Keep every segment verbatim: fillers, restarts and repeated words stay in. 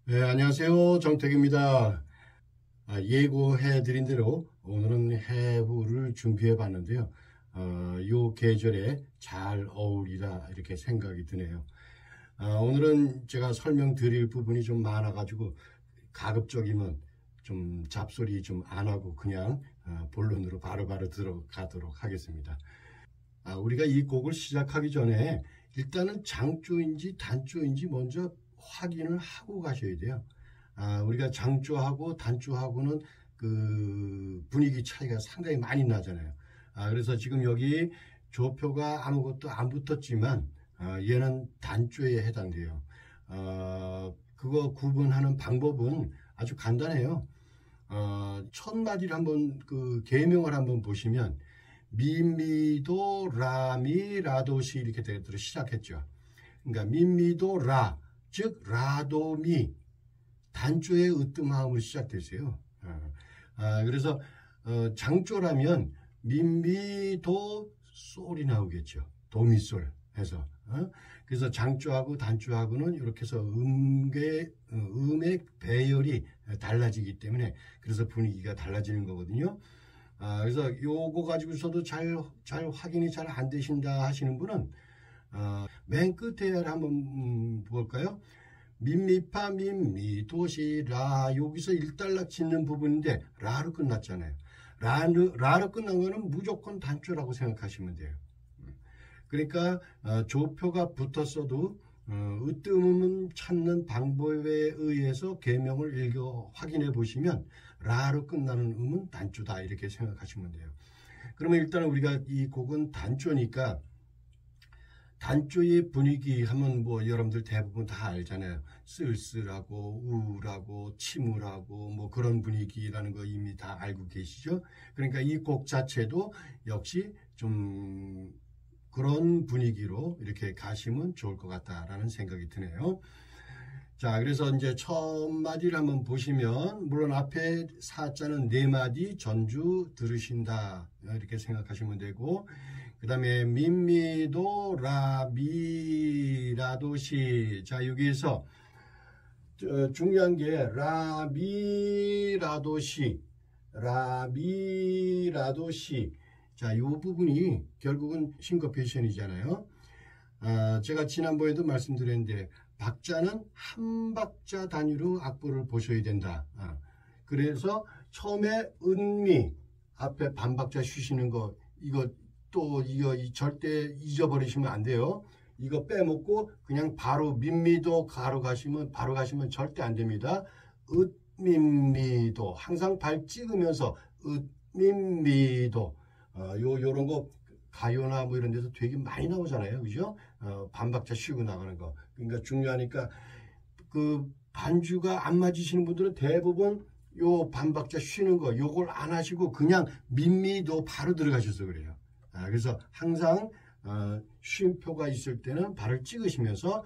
네, 안녕하세요. 정택입니다. 아, 예고해드린 대로 오늘은 해후를 준비해 봤는데요. 어, 요 계절에 잘 어울리다 이렇게 생각이 드네요. 아, 오늘은 제가 설명드릴 부분이 좀 많아가지고 가급적이면 좀 잡소리 좀 안 하고 그냥 어, 본론으로 바로바로 들어가도록 하겠습니다. 아, 우리가 이 곡을 시작하기 전에 일단은 장조인지 단조인지 먼저 확인을 하고 가셔야 돼요. 아, 우리가 장조하고 단조하고는 그 분위기 차이가 상당히 많이 나잖아요. 아, 그래서 지금 여기 조표가 아무것도 안 붙었지만 아, 얘는 단조에 해당돼요. 어, 그거 구분하는 방법은 아주 간단해요. 어, 첫 마디를 한번 그 계명을 한번 보시면 미미도 라미 라도시 이렇게 되도록 시작했죠. 그러니까 미미도 라, 즉 라도미 단조의 으뜸함으로 시작됐어요. 어, 아, 그래서 어, 장조라면 미미도 솔이 나오겠죠. 도미솔 해서. 어? 그래서 장조하고 단조하고는 이렇게 해서 음계, 어, 음의 배열이 달라지기 때문에 그래서 분위기가 달라지는 거거든요. 아, 그래서 요거 가지고서도 잘, 잘 확인이 잘 안 되신다 하시는 분은 어, 맨 끝에 한번 음, 볼까요? 밋미파 밋미 도시라 여기서 일단락 짓는 부분인데 라로 끝났잖아요. 라로, 라로 끝난 거는 무조건 단조라고 생각하시면 돼요. 그러니까 어, 조표가 붙었어도 어, 으뜸음 찾는 방법에 의해서 계명을 읽어 확인해 보시면 라로 끝나는 음은 단조다 이렇게 생각하시면 돼요. 그러면 일단 우리가 이 곡은 단조니까 단조의 분위기 하면 뭐 여러분들 대부분 다 알잖아요. 쓸쓸하고 우울하고 침울하고 뭐 그런 분위기라는 거 이미 다 알고 계시죠? 그러니까 이 곡 자체도 역시 좀 그런 분위기로 이렇게 가시면 좋을 것 같다라는 생각이 드네요. 자, 그래서 이제 첫 마디를 한번 보시면 물론 앞에 사자는 네 마디 전주 들으신다 이렇게 생각하시면 되고 그 다음에 민미도 라미라도시 자 여기에서 중요한 게 라미라도시 라미라도시 자, 이 부분이 결국은 싱커페이션이잖아요. 아, 제가 지난번에도 말씀드렸는데 박자는 한 박자 단위로 악보를 보셔야 된다. 아, 그래서 처음에 은미 앞에 반박자 쉬시는 거 이거 또 이거 절대 잊어버리시면 안 돼요. 이거 빼먹고 그냥 바로 민미도 가로 가시면 바로 가시면 절대 안 됩니다. 으민미도 항상 발 찍으면서 으민미도 어, 요 요런 거 가요나 뭐 이런 데서 되게 많이 나오잖아요. 그죠? 어, 반박자 쉬고 나가는 거. 그러니까 중요하니까 그 반주가 안 맞으시는 분들은 대부분 요 반박자 쉬는 거 요걸 안 하시고 그냥 민미도 바로 들어가셔서 그래요. 아, 그래서 항상 어, 쉼표가 있을 때는 발을 찍으시면서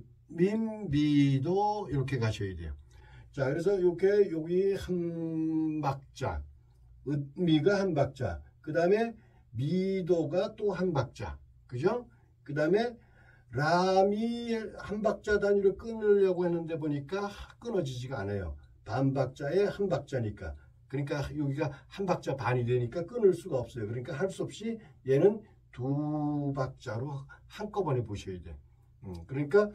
민미도 이렇게 가셔야 돼요. 자, 그래서 이렇게 여기 한 박자, 미가 한 박자, 그 다음에 미도가 또 한 박자, 그죠? 그 다음에 라미 한 박자 단위로 끊으려고 했는데 보니까 끊어지지가 않아요. 반 박자에 한 박자니까. 그러니까 여기가 한 박자 반이 되니까 끊을 수가 없어요. 그러니까 할 수 없이 얘는 두 박자로 한꺼번에 보셔야 돼. 음, 그러니까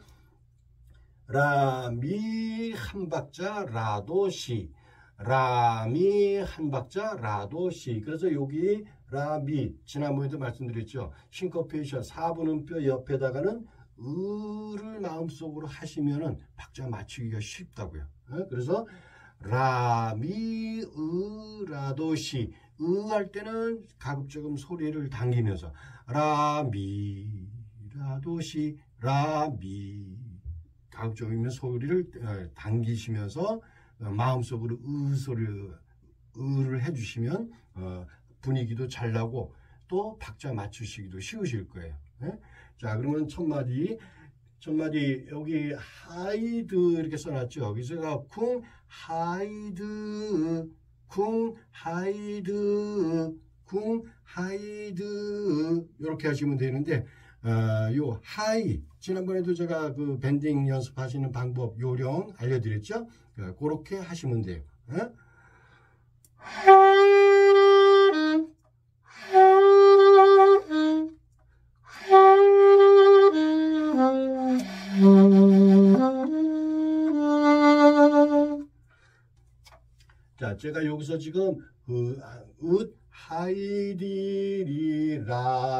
라미 한 박자 라도 시 라미 한 박자 라도 시 그래서 여기 라미 지난번에도 말씀드렸죠. 싱커페이션 사 분음표 옆에다가는 으를 마음속으로 하시면은 박자 맞추기가 쉽다고요. 그래서 라미 으 라도 시 으 할 때는 가급적이면 소리를 당기면서 라미 라도 시 라미 가급적이면 소리를 당기시면서 마음속으로 으 소리를 으를 해주시면 분위기도 잘 나고 또 박자 맞추시기도 쉬우실 거예요. 자, 그러면 첫 마디 첫 마디 여기 하이드 이렇게 써놨죠. 여기서가 쿵 하이드 쿵 하이드 쿵 하이드 이렇게 하시면 되는데 어, 요 하이 지난번에도 제가 그 밴딩 연습하시는 방법 요령 알려드렸죠? 어, 그렇게 하시면 돼요. 어? 자, 제가 여기서 지금 그 으, 하이리리라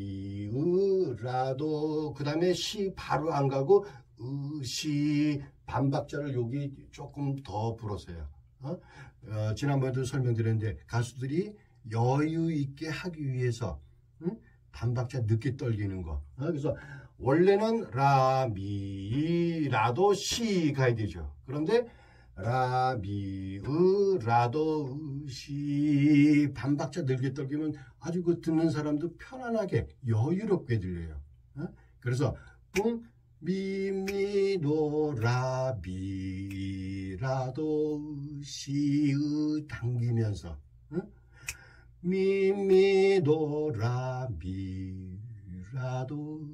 미으라도 그 다음에 시 바로 안 가고 으시 반박자를 여기 조금 더 불었어요. 어? 어, 지난번에도 설명드렸는데 가수들이 여유 있게 하기 위해서 응? 반박자 늦게 떨리는 거. 어? 그래서 원래는 라, 미, 라도 시 가야 되죠. 그런데 라, 미, 으, 라도, 으, 시 반박자 늘게 떨기면 아주 그 듣는 사람도 편안하게 여유롭게 들려요. 어? 그래서 뿡, 미, 미, 도, 라, 미, 라도, 으, 시, 으 당기면서 어? 미, 미, 도, 라, 미, 라도,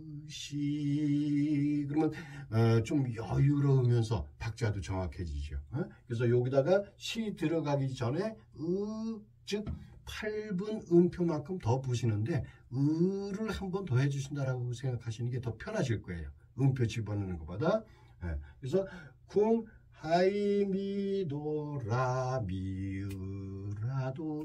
시 그러면 어, 좀 여유로우면서 박자도 정확해지죠. 어? 그래서 여기다가 시 들어가기 전에 으, 즉 팔 분 음표만큼 더 부시는데 으를 한 번 더 해주신다라고 생각하시는 게 더 편하실 거예요. 음표 집어넣는 것보다. 예. 그래서 쿵 하이 미 도 라 미 으 라도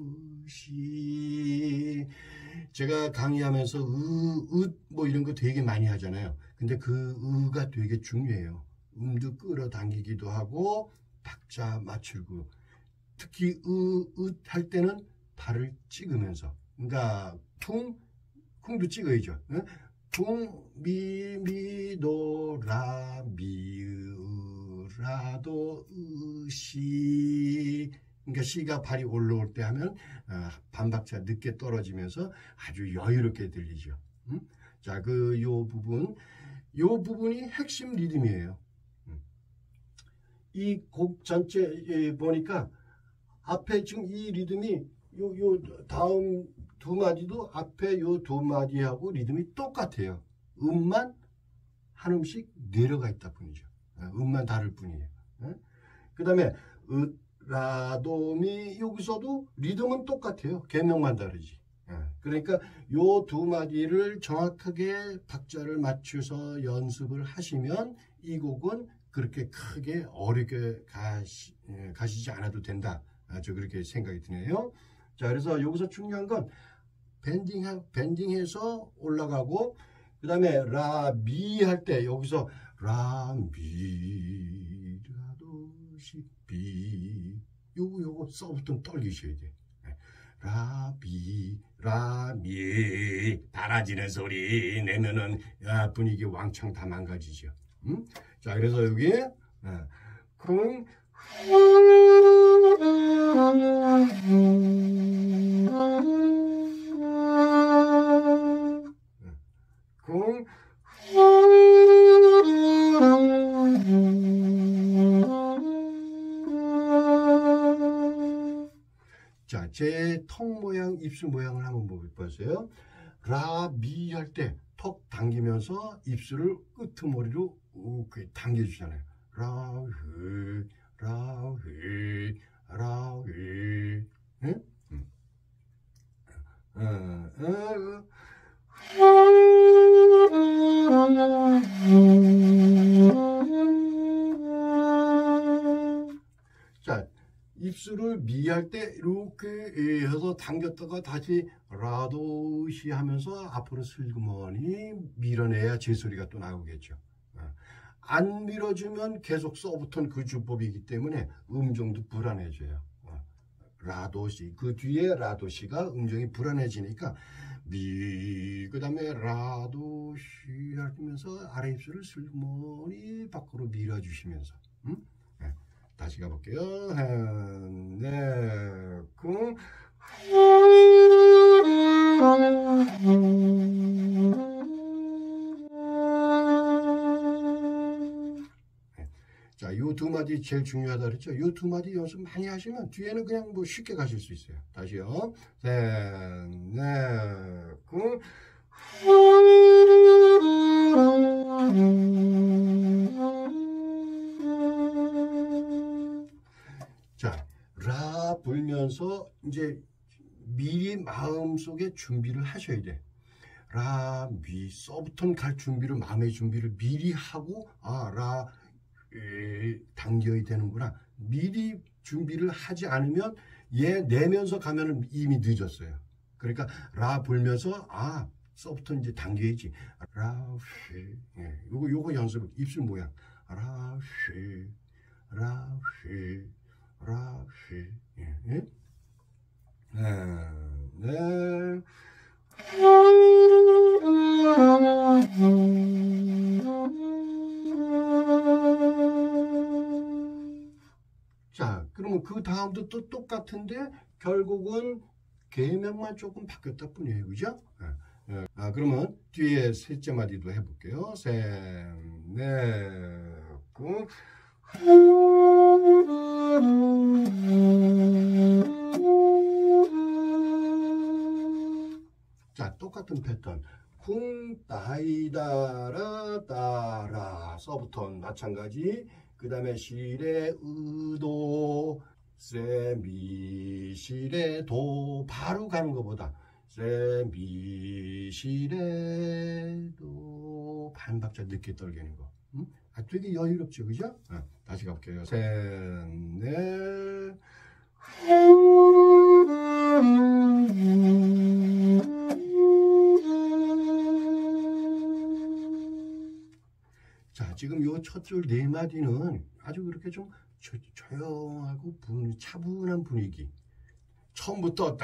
시 제가 강의하면서 으, 으, 뭐 이런 거 되게 많이 하잖아요. 근데 그 으가 되게 중요해요. 음도 끌어당기기도 하고 박자 맞추고 특히 으, 으 할 때는 발을 찍으면서 그러니까 쿵, 쿵도 찍어야죠. 응? 쿵, 미, 미, 도, 라, 미, 으, 라, 도, 으, 시 그러니까 시가 발이 올라올 때 하면 어, 반박자 늦게 떨어지면서 아주 여유롭게 들리죠. 음? 자, 그 요 부분, 요 부분이 핵심 리듬이에요. 음. 이 곡 전체 보니까 앞에 지금 이 리듬이 요, 요 다음 두 마디도 앞에 요 두 마디하고 리듬이 똑같아요. 음만 한 음씩 내려가 있다 뿐이죠. 음만 다를 뿐이에요. 그 다음에 으, 라도미 여기서도 리듬은 똑같아요. 개명만 다르지. 그러니까 요 두 마디를 정확하게 박자를 맞춰서 연습을 하시면 이 곡은 그렇게 크게 어렵게 가시, 가시지 않아도 된다. 저 그렇게 생각이 드네요. 자, 그래서 여기서 중요한 건 밴딩, 밴딩해서 올라가고 그 다음에 라, 미 할 때 여기서 라, 미, 라도, 시, 비 요거 요거 써부터 떨리셔야 돼. 라, 비, 라, 미 달아지는 소리 내면은 야, 분위기 왕창 다 망가지죠. 음? 자, 그래서 여기 아, 쿵 쿵 자, 제 턱 모양, 입술 모양을 한번 보세요. 라, 미 할 때 턱 당기면서 입술을 끄트머리로 이렇게 당겨주잖아요. 라, 흐, 라, 흐, 라, 흐. 응? 응. 어, 어, 자, 입술을 미할 때 이렇게 해서 당겼다가 다시 라도시 하면서 앞으로 슬그머니 밀어내야 제 소리가 또 나오겠죠. 안 밀어주면 계속 써붙은 그 주법이기 때문에 음정도 불안해져요. 라도시 그 뒤에 라도시가 음정이 불안해지니까 미 그 다음에 라도시 하면서 아래 입술을 슬그머니 밖으로 밀어주시면서 음? 네. 다시 가볼게요. 네, 쿵. 자, 요 두 마디 제일 중요하다 그랬죠? 요 두 마디 연습 많이 하시면 뒤에는 그냥 뭐 쉽게 가실 수 있어요. 다시요. 셋, 넷, 쿵. 자, 라 불면서 이제 미리 마음속에 준비를 하셔야 돼. 라, 미, 서부톤 갈 준비를, 마음의 준비를 미리 하고, 아, 라, 에, 당겨야 되는구나. 미리 준비를 하지 않으면 얘 내면서 가면은 이미 늦었어요. 그러니까 라 불면서, 아, 서부톤 이제 당겨야지. 라, 휘. 예, 요거, 요거 연습, 입술 모양. 라, 휘, 라, 휘, 라, 휘. 예, 예? 네, 네. 자, 그러면 그 다음도 또 똑같은데 결국은 계명만 조금 바뀌었다 뿐이에요. 그죠? 예, 예. 아, 그러면 뒤에 셋째 마디도 해볼게요. 셋, 넷, 구. 자, 똑같은 패턴. 쿵, 따이다라, 따라. 서부턴 마찬가지. 그 다음에 시레, 의도, 세, 미, 시레, 도. 바로 가는 것보다. 세, 미, 시레, 도. 반 박자 늦게 떨기는 거. 응? 아, 되게 여유롭죠. 그죠? 아, 다시 가볼게요. 셋, 넷. 자, 지금 요 첫 줄 네 마디는 아주 그렇게 좀 조, 조용하고 분, 차분한 분위기. 처음부터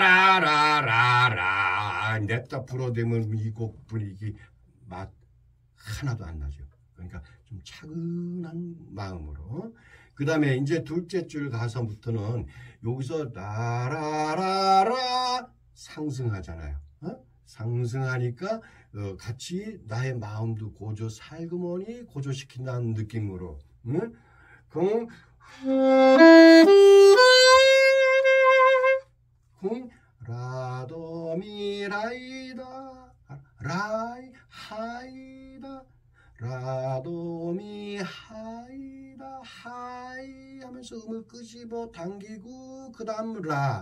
따라라라라 냅다 불어대면 이 곡 분위기 맛 하나도 안 나죠. 그러니까 좀 차분한 마음으로. 그 다음에 이제 둘째 줄 가서부터는 여기서 라라라라 상승하잖아요. 어? 상승하니까 어, 같이 나의 마음도 고조 살그머니 고조시킨다는 느낌으로. 응? 그럼 쿵 라도미라이다 라이 하이다 라도미 하이다 하이 하면서 음을 끄집어 당기고 그 다음 라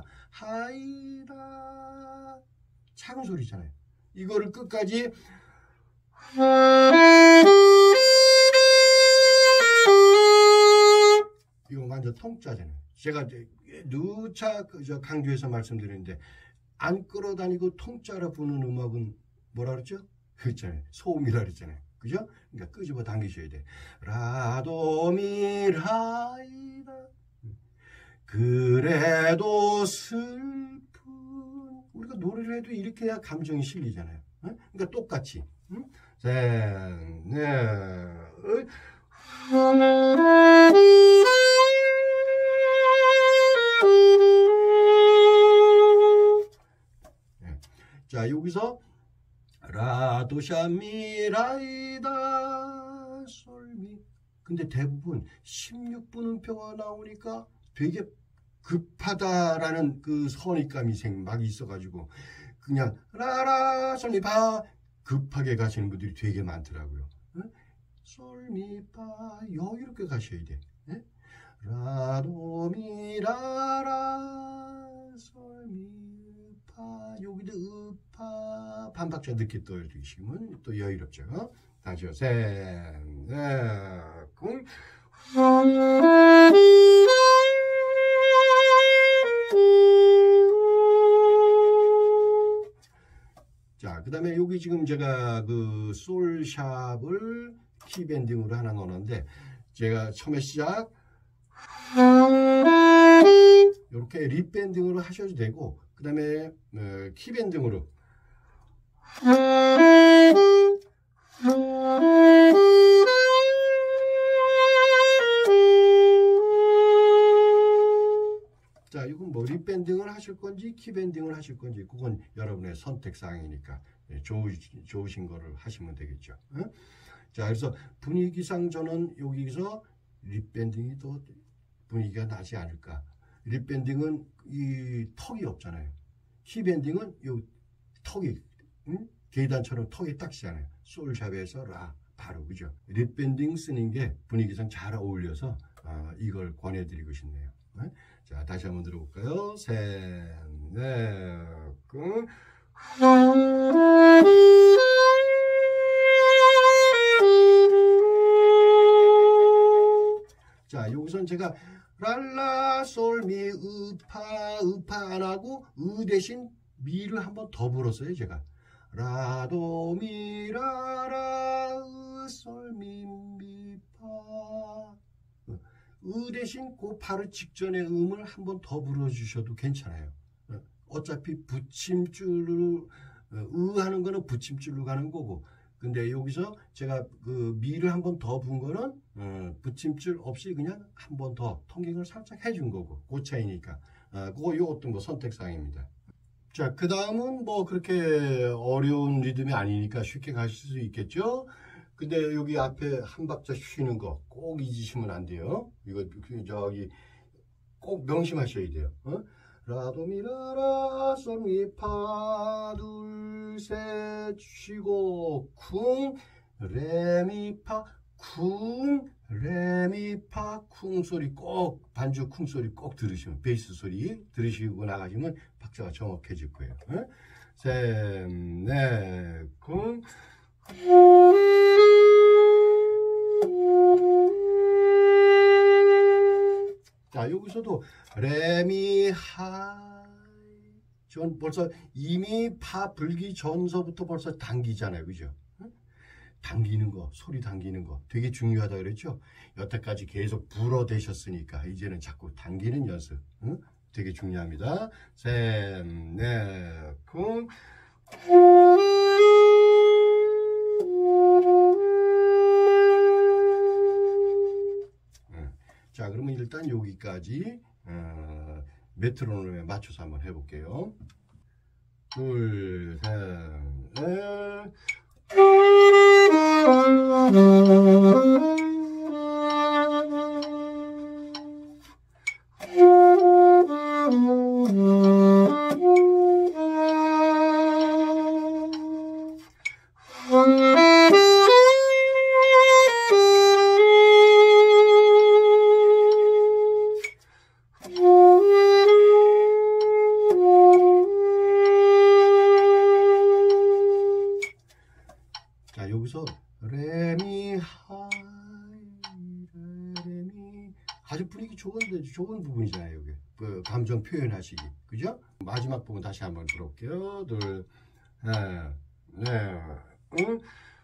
하이다 작은 소리잖아요. 이거를 끝까지 이거 완전 통짜잖아요. 제가 누차 강조해서 말씀드리는데 안 끌어다니고 통짜로 부는 음악은 뭐라 그랬죠? 그렇잖아요. 소음이라 그랬잖아요. 그죠? 그러니까 끄집어 당기셔야 돼. 라도미라이다 그래도 슬픈 우리가 노래를 해도 이렇게 해야 감정이 실리잖아요. 어? 그러니까 똑같이 응? 셋, 넷, 자, 여기서 라도샤미라이다 솔미 근데 대부분 십육 분음표가 나오니까 되게 급하다라는 그 선입감이 생 막 있어가지고 그냥 라라 솔미파 급하게 가시는 분들이 되게 많더라고요. 솔미파 여유롭게 가셔야 돼. 네? 라도미라라 솔미파 여기도 으파 반박자 늦게 떠주시면 또 여유롭죠. 다시요. 셋, 넷, 쿵. 자, 그 다음에 여기 지금 제가 그 솔샵을 키밴딩으로 하나 넣었는데 제가 처음에 시작 이렇게 립밴딩으로 하셔도 되고 그 다음에 어, 키밴딩으로 자, 이건 뭐 립밴딩을 하실 건지 키밴딩을 하실 건지 그건 여러분의 선택사항이니까 좋으, 좋으신 거를 하시면 되겠죠. 응? 자, 그래서 분위기상 저는 여기서 립밴딩이 또 분위기가 나지 않을까. 립밴딩은 이 턱이 없잖아요. 키밴딩은 이 턱이 응? 계단처럼 턱이 딱 시잖아요. 솔 샵에서 라 바로 그죠. 립밴딩 쓰는 게 분위기상 잘 어울려서 아, 이걸 권해드리고 싶네요. 네? 자, 다시 한번 들어볼까요? 셋, 넷, 그. 자, 여기서는 제가 랄라 솔미 으파 으파 안 하고 으 대신 미를 한번 더 불었어요. 제가 라도 미라라 으 솔미 미파 으 대신 그 바로 직전에 음을 한번 더 불어주셔도 괜찮아요. 어차피 붙임줄로 으 하는 거는 붙임줄로 가는 거고, 근데 여기서 제가 그 미를 한번 더 분 거는 어, 붙임줄 없이 그냥 한 번 더 통깅을 살짝 해준 거고, 그 차이니까 아, 그거 요것도 뭐 선택사항입니다. 자, 그 다음은 뭐 그렇게 어려운 리듬이 아니니까 쉽게 가실 수 있겠죠. 근데 여기 앞에 한 박자 쉬는 거 꼭 잊으시면 안 돼요. 이거 저기 꼭 명심하셔야 돼요. 어? 라도미라라 솔미파 둘셋 쉬고 쿵 레미파 쿵 레미파 쿵 소리 꼭 반주 쿵 소리 꼭 들으시면, 베이스 소리 들으시고 나가시면 박자가 정확해질 거예요. 어? 셋, 넷, 쿵. 자, 여기서도 레미 하, 전 벌써 이미 파 불기 전서부터 벌써 당기잖아요, 그죠? 당기는 거, 소리 당기는 거 되게 중요하다 그랬죠. 여태까지 계속 불어대셨으니까 이제는 자꾸 당기는 연습, 응? 되게 중요합니다. 셋, 넷, 쿵. 자, 그러면 일단 여기까지 어, 메트로놈에 맞춰서 한번 해볼게요. 둘, 셋, 넷. 자, 여기서 레미 하이 레미 아주 분위기 좋은데 좋은 부분이잖아요. 여기 그 감정 표현하시기, 그죠? 마지막 부분 다시 한번 들어볼게요. 둘, 넷, 넷, 응.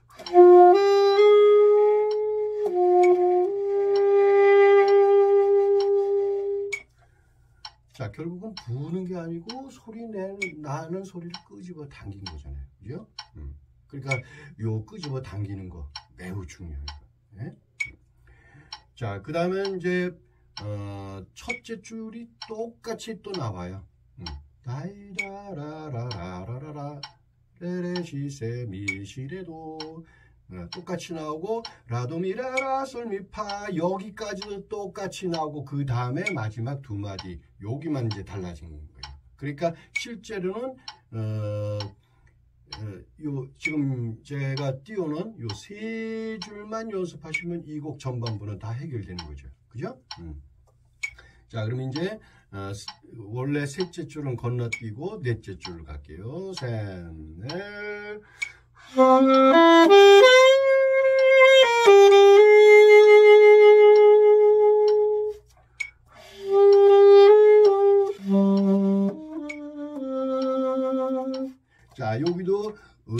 자, 결국은 부는 게 아니고 소리 내는 나는 소리를 끄집어 당긴 거잖아요, 그죠? 음. 그러니까 요 끄집어 당기는 거 매우 중요해요. 네? 자, 그 다음에 이제 어, 첫째 줄이 똑같이 또 나와요. 음. 다이다라라라라라 레레시세 미시레도 어, 똑같이 나오고 라도미라라 솔미파 여기까지도 똑같이 나오고, 그 다음에 마지막 두 마디 여기만 이제 달라진 거예요. 그러니까 실제로는 어, 어, 요 지금 제가 띄우는 요 세 줄만 연습하시면 이 곡 전반부는 다 해결되는 거죠, 그죠? 음. 자, 그럼 이제 어, 원래 셋째 줄은 건너뛰고 넷째 줄로 갈게요. 셋, 넷. 자, 여기도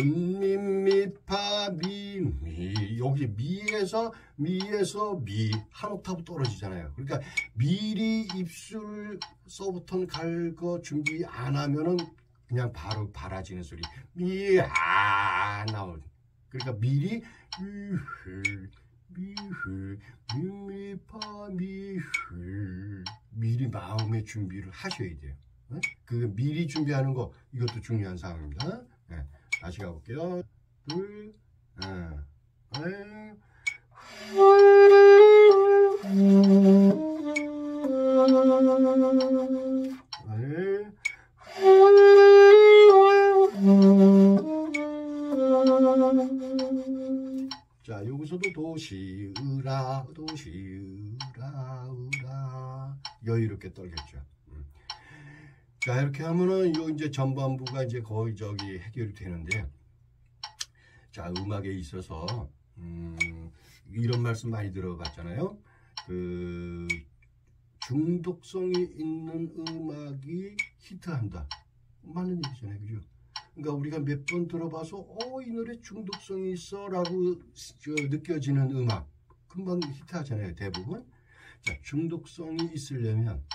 은미미파 미미, 여기 미에서 미에서 미 한 옥타브 떨어지잖아요. 그러니까 미리 입술서부터 갈 거 준비 안 하면은 그냥 바로 바라지는 소리 미아 나올. 그러니까 미리 미흐 미흐 미미파 미흐 미리 마음의 준비를 하셔야 돼요. 네? 그 미리 준비하는 거 이것도 중요한 사항입니다. 네. 다시 가볼게요. 둘, 네. 네. 네. 여유롭게 떨겠죠. 음. 자, 이렇게 하면은 요 이제 전반부가 이제 거의 저기 해결이 되는데, 자, 음악에 있어서 음, 이런 말씀 많이 들어봤잖아요. 그 중독성이 있는 음악이 히트한다. 맞는 얘기잖아요, 그죠? 그러니까 우리가 몇 번 들어봐서 어, 이 노래 중독성이 있어 라고 느껴지는 음악 금방 히트하잖아요, 대부분. 자, 중독성이 있으려면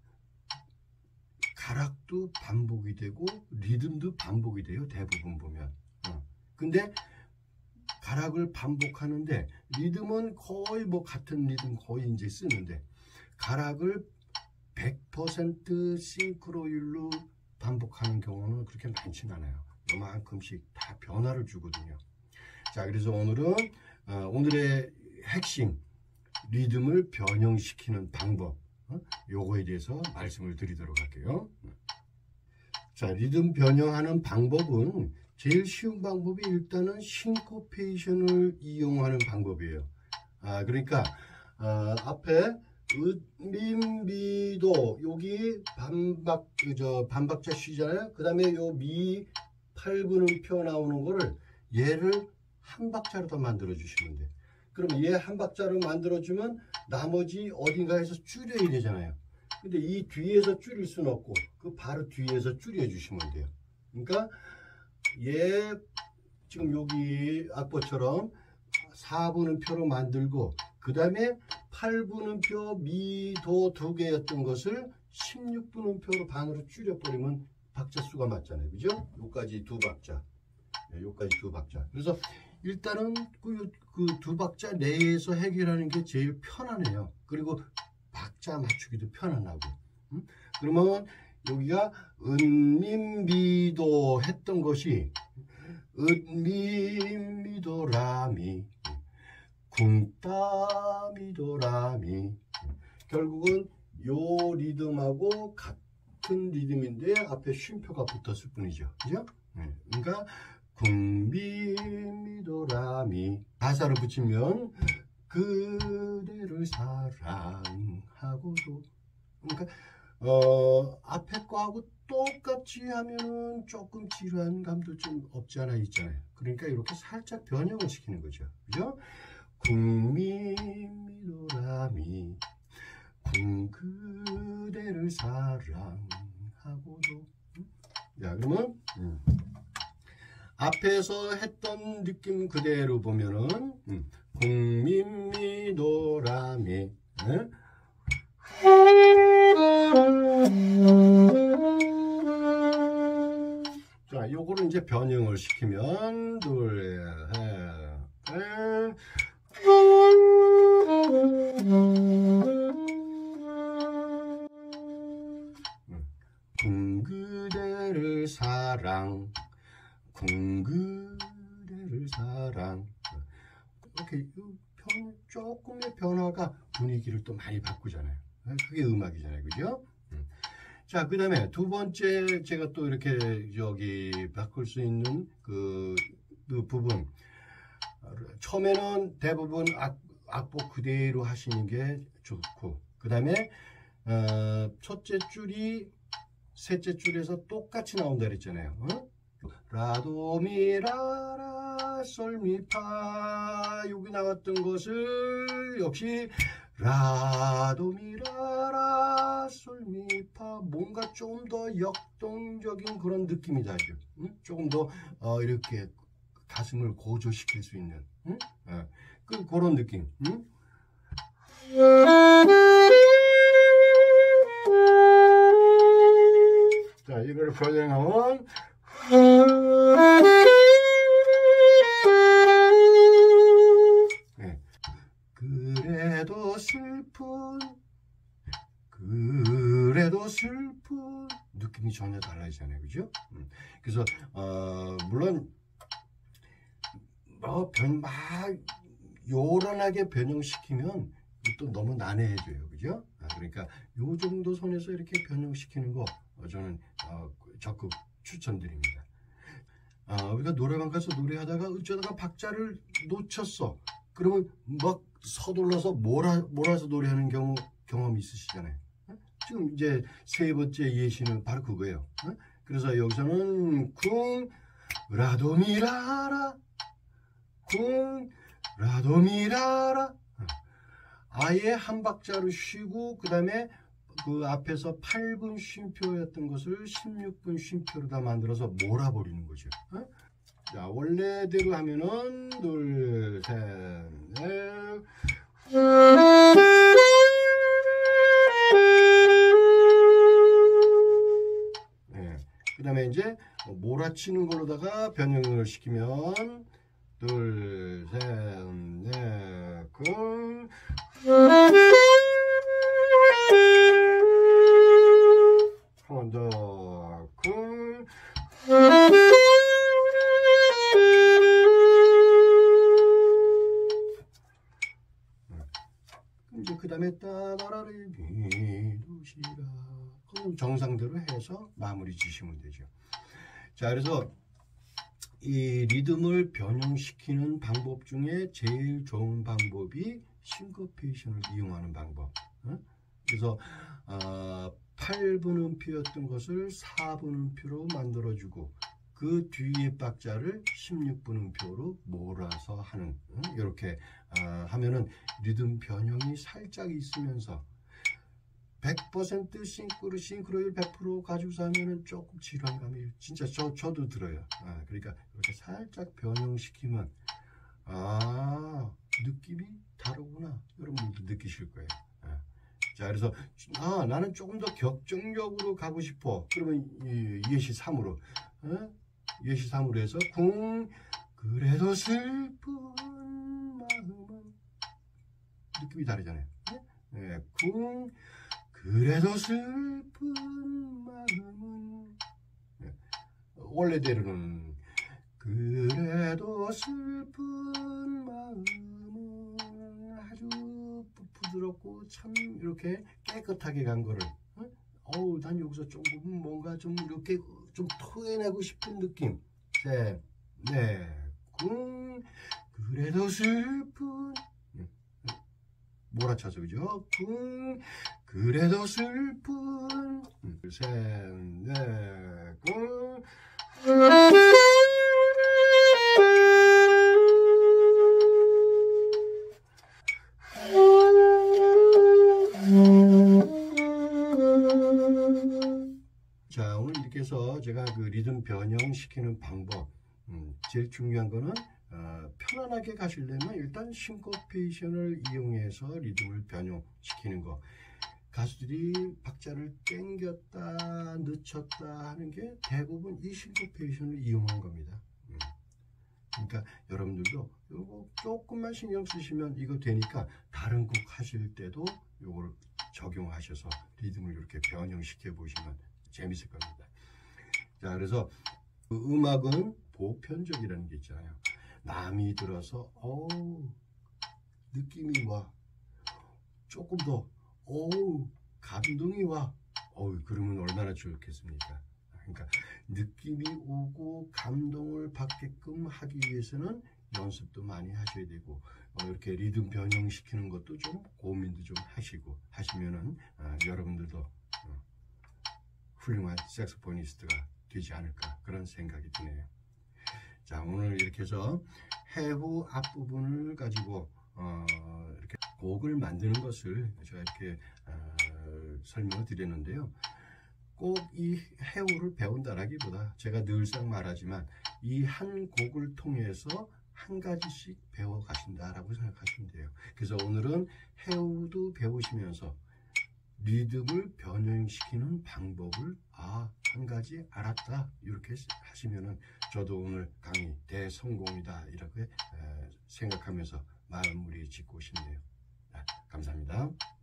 가락도 반복이 되고 리듬도 반복이 돼요, 대부분 보면. 어. 근데 가락을 반복하는데 리듬은 거의 뭐 같은 리듬 거의 이제 쓰는데, 가락을 백 퍼센트 싱크로율로 반복하는 경우는 그렇게 많지는 않아요. 요만큼씩 다 변화를 주거든요. 자, 그래서 오늘은 어, 오늘의 핵심 리듬을 변형시키는 방법, 어? 요거에 대해서 말씀을 드리도록 할게요. 자, 리듬 변형하는 방법은 제일 쉬운 방법이 일단은 싱코페이션을 이용하는 방법이에요. 아, 그러니까 어, 앞에 은민비도 여기 반박 저 반박자 쉬잖아요. 그 다음에 요 미 팔 분음표 나오는 거를 얘를 한 박자로 더 만들어 주시면 돼. 그럼 얘 한 박자로 만들어 주면 나머지 어딘가에서 줄여야 되잖아요. 근데 이 뒤에서 줄일 수는 없고 그 바로 뒤에서 줄여 주시면 돼요. 그러니까 얘 지금 여기 악보처럼 사 분음표로 만들고 그 다음에 팔 분음표 미도 두 개였던 것을 십육 분음표로 반으로 줄여버리면 박자 수가 맞잖아요, 그죠? 요까지 두 박자, 네, 요까지 두 박자. 그래서 일단은 그 두 박자 내에서 해결하는 게 제일 편하네요. 그리고 박자 맞추기도 편안하고. 음? 그러면 여기가 은민미도 했던 것이 은민미도라미 쿵따미도라미, 결국은 요 리듬하고 같은 리듬인데 앞에 쉼표가 붙었을 뿐이죠, 그죠? 네. 그러니까 쿵미미도라미 가사를 붙이면 그대를 사랑하고도, 그러니까 어, 앞에 거하고 똑같이 하면은 조금 지루한 감도 좀 없지 않아 있잖아요. 그러니까 이렇게 살짝 변형을 시키는 거죠, 그죠? 쿵미미도라미 쿵 그대를 사랑하고도. 자, 그러면 음. 앞에서 했던 느낌 그대로 보면은 음. 쿵미미도라미, 네? 자, 요거를 이제 변형을 시키면 둘, 셋, 넷. 쿵 그대를 사랑, 쿵 그대를 사랑. 이렇게 변, 조금의 변화가 분위기를 또 많이 바꾸잖아요. 그게 음악이잖아요, 그죠? 자, 그 다음에 두 번째 제가 또 이렇게 여기 바꿀 수 있는 그, 그 부분, 처음에는 대부분 악, 악보 그대로 하시는 게 좋고, 그 다음에 어, 첫째 줄이 셋째 줄에서 똑같이 나온다 그랬잖아요. 어? 라도미라라 솔미파, 여기 나왔던 것을 역시 라도미라라 솔미파, 뭔가 좀 더 역동적인 그런 느낌이다. 응? 조금 더 어, 이렇게 가슴을 고조시킬 수 있는, 응? 어, 그, 그런 느낌. 응? 자, 이거를 변형하면 네. 그래도 슬픈 그래도 슬픈 느낌이 전혀 달라지잖아요, 그죠? 음. 그래서 어, 물론 뭐 변 막 요란하게 변형시키면 또 너무 난해해져요, 그죠? 아, 그러니까 요 정도 선에서 이렇게 변형시키는 거 어, 저는 어, 적극 추천드립니다. 아, 우리가 노래방 가서 노래하다가 어쩌다가 박자를 놓쳤어. 그러면 막 서둘러서 몰아, 몰아서 노래하는 경우, 경험이 있으시잖아요. 지금 이제 세 번째 예시는 바로 그거예요. 어? 그래서 여기서는 쿵 라도미라라 쿵 라도미라라 아예 한 박자로 쉬고 그 다음에 그 앞에서 팔 분 쉼표였던 것을 십육 분 쉼표로 다 만들어서 몰아버리는 거죠. 어? 자, 원래대로 하면은 둘, 셋, 넷. 네. 그 다음에 이제 몰아치는 걸로다가 변형을 시키면 둘, 셋, 넷, 쿵. 한 번 더, 쿵. 이제 그 다음에 따라를 미루시라. 그럼 정상대로 해서 마무리 지시면 되죠. 자, 그래서 이 리듬을 변형시키는 방법 중에 제일 좋은 방법이 싱커페이션을 이용하는 방법. 어? 그래서 어, 팔 분 음표였던 것을 사 분 음표로 만들어주고 그 뒤에 박자를 십육 분 음표로 몰아서 하는 어? 이렇게 어, 하면은 리듬 변형이 살짝 있으면서 백 퍼센트 싱크로, 싱크로율 백 퍼센트 가지고서 하면은 조금 질환감이 진짜 저, 저도 들어요. 아, 그러니까 이렇게 살짝 변형시키면 아 느낌이 다르구나 여러분들도 느끼실 거예요. 아, 자, 그래서 아 나는 조금 더 격정적으로 가고 싶어. 그러면 이, 예시 삼으로 어? 예시 삼으로 해서 쿵 그래도 슬픈 마음은 느낌이 다르잖아요. 네, 쿵 그래도 슬픈 마음은 네. 원래대로는 그래도 슬픈 마음은 아주 부드럽고 참 이렇게 깨끗하게 간 거를 어? 어우 난 여기서 조금 뭔가 좀 이렇게 좀 토해내고 싶은 느낌. 셋, 넷, 쿵 그래도 슬픈 몰아쳐서 그죠? 쿵 그래도 슬픈 셋, 넷, 쿵 자, 오늘 이렇게 해서 제가 그 리듬 변형시키는 방법 음, 제일 중요한 거는 어, 편안하게 가시려면 일단 싱코페이션을 이용해서 리듬을 변형시키는 거. 가수들이 박자를 땡겼다 늦췄다 하는 게 대부분 이 싱코페이션을 이용한 겁니다. 음. 그러니까 여러분들도 이거 조금만 신경 쓰시면 이거 되니까 다른 곡 하실 때도 이걸 적용하셔서 리듬을 이렇게 변형시켜 보시면 재밌을 겁니다. 자, 그래서 그 음악은 보편적이라는 게 있잖아요. 남이 들어서 어우 느낌이 와 조금 더 어우 감동이 와 어우 그러면 얼마나 좋겠습니까? 그러니까 느낌이 오고 감동을 받게끔 하기 위해서는 연습도 많이 하셔야 되고 어, 이렇게 리듬 변형시키는 것도 좀 고민도 좀 하시고 하시면은 어, 여러분들도 어, 훌륭한 색소포니스트가 되지 않을까 그런 생각이 드네요. 자, 오늘 이렇게 해서 해후 앞부분을 가지고 어, 이렇게 곡을 만드는 것을 제가 이렇게 어, 설명을 드렸는데요. 꼭 이 해후를 배운다라기보다 제가 늘상 말하지만 이 한 곡을 통해서 한 가지씩 배워 가신다라고 생각하시면 돼요. 그래서 오늘은 해후도 배우시면서 리듬을 변형시키는 방법을 아, 한 가지 알았다 이렇게 하시면은 저도 오늘 강의 대성공이다 이렇게 생각하면서 마무리 짓고 싶네요. 감사합니다.